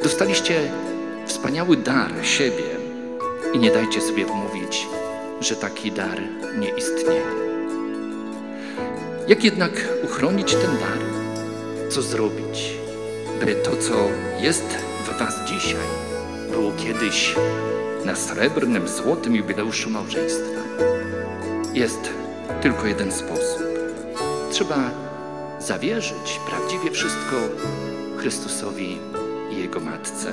Dostaliście wspaniały dar siebie i nie dajcie sobie wmówić, że taki dar nie istnieje. Jak jednak uchronić ten dar? Co zrobić, by to, co jest w was dzisiaj, było kiedyś na srebrnym, złotym jubileuszu małżeństwa? Jest tylko jeden sposób. Trzeba zawierzyć prawdziwie wszystko Chrystusowi i Jego Matce.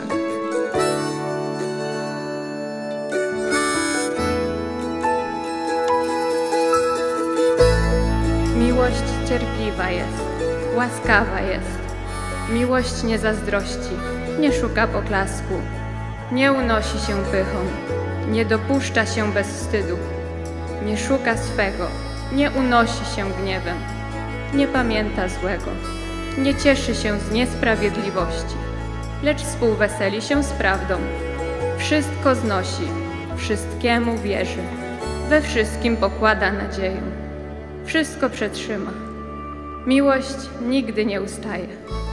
Miłość cierpliwa jest, łaskawa jest. Miłość nie zazdrości, nie szuka poklasku, nie unosi się pychą, nie dopuszcza się bez wstydu, nie szuka swego, nie unosi się gniewem, nie pamięta złego, nie cieszy się z niesprawiedliwości, lecz współweseli się z prawdą. Wszystko znosi, wszystkiemu wierzy, we wszystkim pokłada nadzieję, wszystko przetrzyma. Miłość nigdy nie ustaje.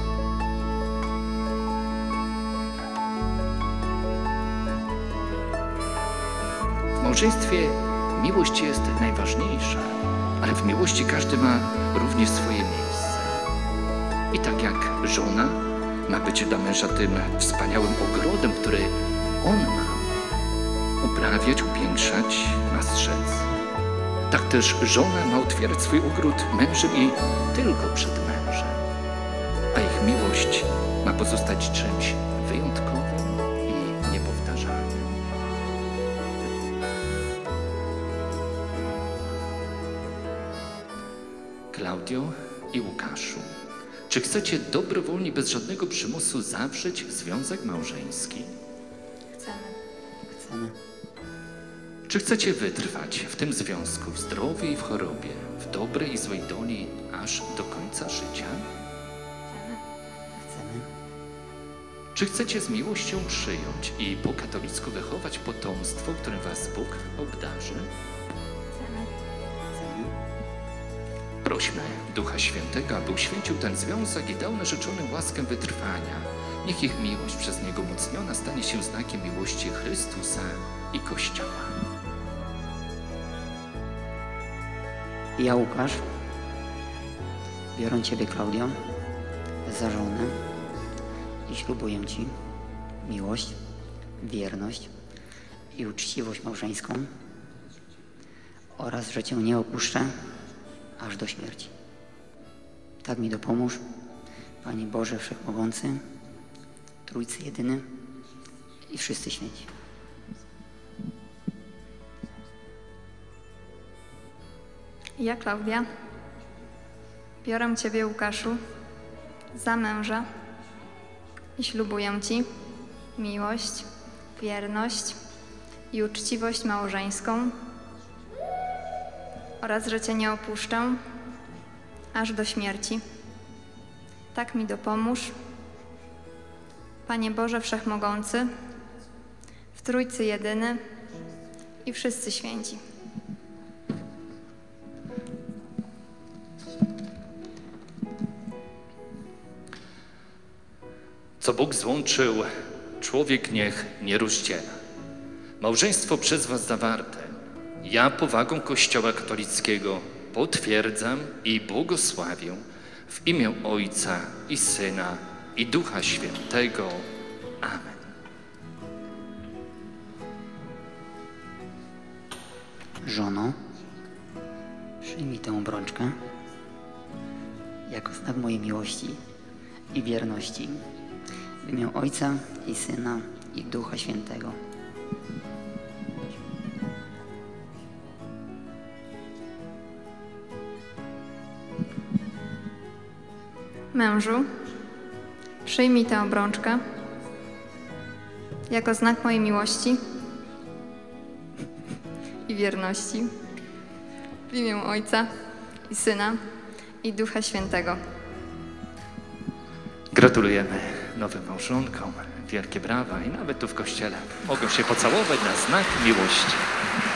W małżeństwie miłość jest najważniejsza, ale w miłości każdy ma również swoje miejsce. I tak jak żona ma być dla męża tym wspaniałym ogrodem, który on ma uprawiać, upiększać, ma strzec, tak też żona ma otwierać swój ogród mężem i tylko przed mężem. A ich miłość ma pozostać czymś wyjątkowym i niepowtarzalnym. Klaudio i Łukaszu, czy chcecie dobrowolnie, bez żadnego przymusu zawrzeć związek małżeński? Chcemy. Czy chcecie wytrwać w tym związku w zdrowiu i w chorobie, w dobrej i złej doli, aż do końca życia? Chcemy. Czy chcecie z miłością przyjąć i po katolicku wychować potomstwo, którym was Bóg obdarzy? Chcemy. Prośmy Ducha Świętego, aby uświęcił ten związek i dał narzeczonym łaskę wytrwania. Niech ich miłość przez Niego umocniona stanie się znakiem miłości Chrystusa i Kościoła. Ja, Łukasz, biorę Ciebie, Klaudio, za żonę i ślubuję Ci miłość, wierność i uczciwość małżeńską oraz, że Cię nie opuszczę aż do śmierci. Tak mi dopomóż, Panie Boże Wszechmogący, Trójcy Jedyny i wszyscy święci. Ja, Klaudia, biorę Ciebie, Łukaszu, za męża i ślubuję Ci miłość, wierność i uczciwość małżeńską oraz, że Cię nie opuszczę aż do śmierci. Tak mi dopomóż, Panie Boże Wszechmogący, w Trójcy Jedyny i wszyscy święci. Co Bóg złączył, człowiek niech nie rozdziela. Małżeństwo przez was zawarte, ja powagą Kościoła katolickiego potwierdzam i błogosławię w imię Ojca i Syna i Ducha Świętego. Amen. Żono, przyjmij tę obrączkę jako znak mojej miłości i wierności w imię Ojca i Syna i Ducha Świętego. Mężu, przyjmij tę obrączkę jako znak mojej miłości i wierności w imię Ojca i Syna i Ducha Świętego. Gratulujemy nowym małżonkom. Wielkie brawa i nawet tu w kościele mogą się pocałować na znak miłości.